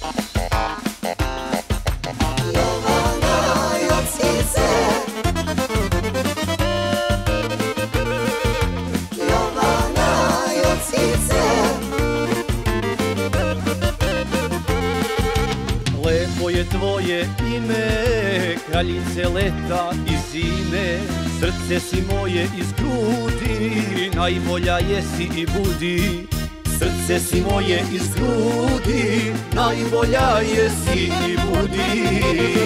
Lepo je tvoje ime, kraljice leta i zime. Srce si moje iz grudi, najbolja jesi i budi. Srce si moje iz grudi, najbolja jesi i budi.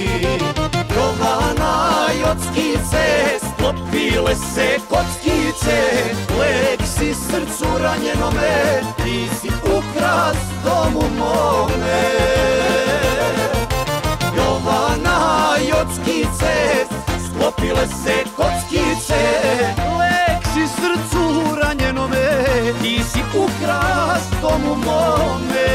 Jovana Jockice, sklopile se kockice, lek si srcu ranjenome, ti si ukras domu mome. Jovana Jockice, sklopile se kockice, lek si srcu ranjenome, ti si ukras domu mome.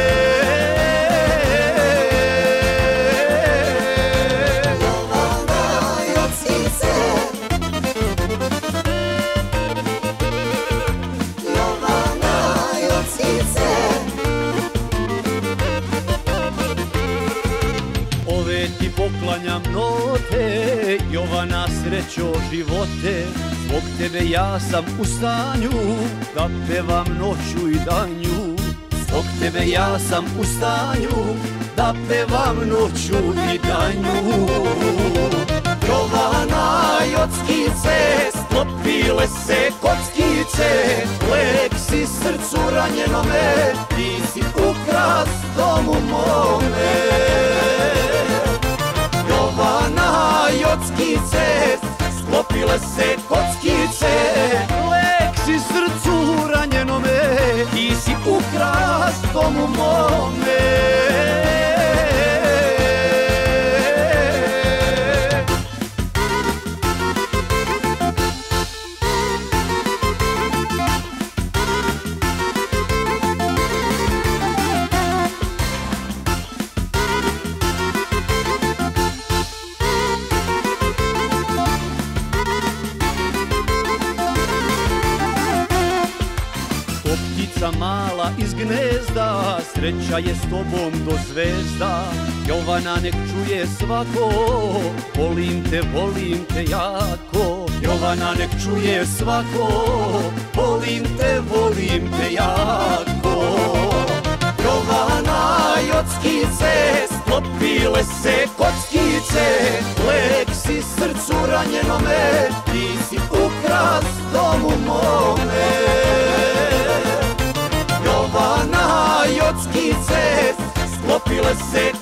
Ove ti poklanjam note, Jovana srećo živote. Zbog tebe ja sam u stanju da pevam noću i danju. Zbog tebe ja sam u stanju da pevam noću i danju. Jovana Jockice, sklopile se kockice, lek si srcu ranjenome, ti si ukras domu mome. Jovana Jockice, sklopile se kockice, lek si srcu ranjenome, ti si ukras domu mome. Ptica mala iz gnezda, sreća je s tobom do zvezda. Jovana nek čuje svako, volim te jako. Jovana nek čuje svako, volim te jako. Jovana Jockice, sklopile se kockice, lek si srcu ranjenome, ti si ukras domu mome. Jovana Jockice, sklopile se